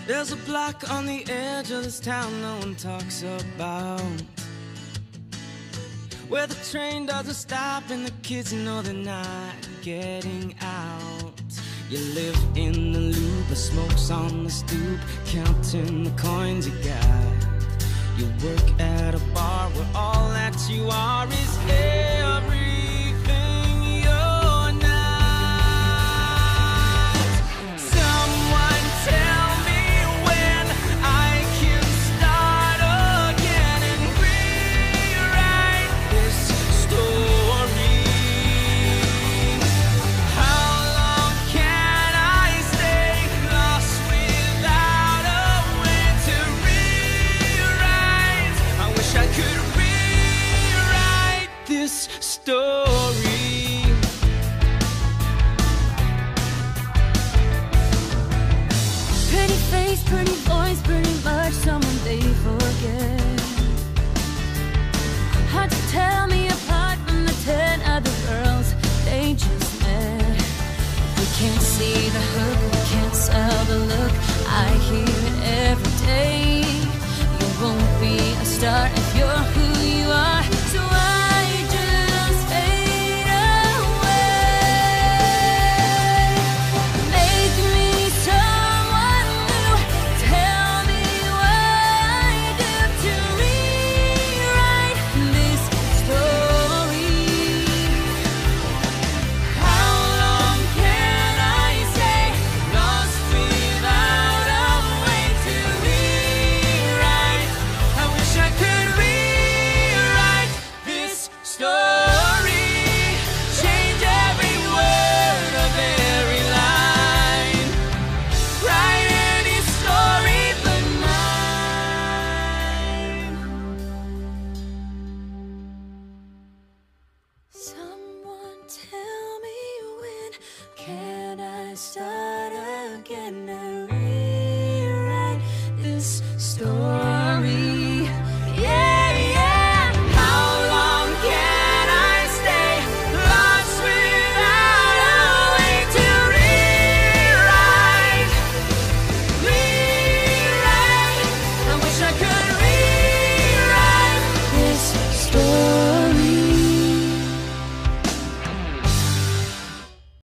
There's a block on the edge of this town no one talks about, where the train doesn't stop and the kids know they're not getting out. You live in the loop, the smoke's on the stoop, counting the coins you got. You work at a bar where all that you are is everything you're not. Someone tell me when I can start again and rewrite this story. How long can I stay lost without a way to rewrite? I wish I could rewrite this story. Pretty face, pretty voice, pretty much someone they forget. Hard to tell me apart from the 10 other girls they just met. We can't see the hook, we can't sell the look. I hear it every day. You won't be a star if you're who you are. So I just fade away. Make me someone new. Tell me what I do to rewrite this story. How long can I stay lost without a way to rewrite? I wish I could rewrite this story. Change every word of every line. Write any story but mine. Someone tell me when can I start again now?